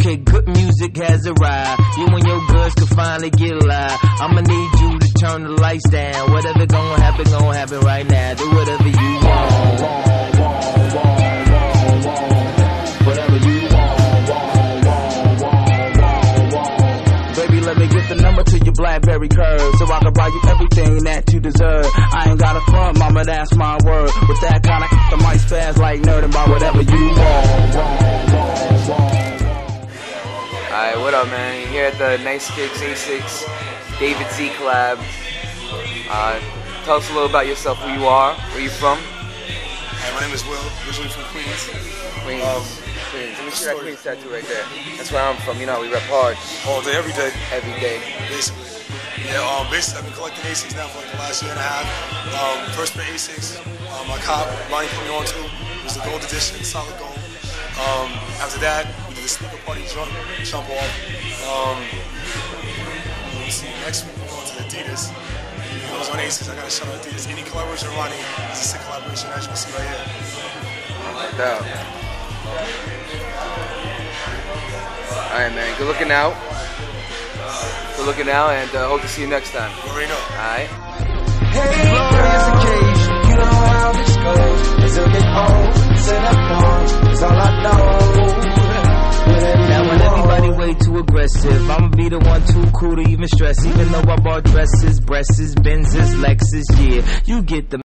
Okay, good music has arrived. You and your girls can finally get live. I'ma need you to turn the lights down. Whatever gonna happen right now. Do whatever you want. Whatever you want. Baby, let me get the number to your BlackBerry curve, so I can buy you everything that you deserve. I ain't got a front, mama, that's my word. With that kind of the mic spaz like nerd and buy whatever you want. Alright, what up, man? You're here at the Nice Kicks A6 David Z collab. Tell us a little about yourself, who you are, where you from. Hey, my name is Will, originally from Queens. Queens. Let me see that Queens tattoo right there. That's where I'm from. You know, we rep hard. All day, every day. Every day. Basically. Yeah, basically I've been collecting A6 now for like the last year and a half. First pair A6, my cop, Ronnie put me on to, was the gold edition, solid gold. After that, we did the sneaker party jump off. Let's see, next week we're going to Adidas. I was on A6, I got a shout out Adidas. Any collaboration with Ronnie is a sick collaboration, as you can see right here. Like that. Alright, man, good looking out. Good looking out, and hope to see you next time. You already know. Alright. Hey, glorious occasion, you know how this goes. Until get home, set up on, that's all I know. Now when everybody way too aggressive, I'ma be the one too cool to even stress. Even though I bought dresses, breasts, Benzes, Lexus, yeah, you get the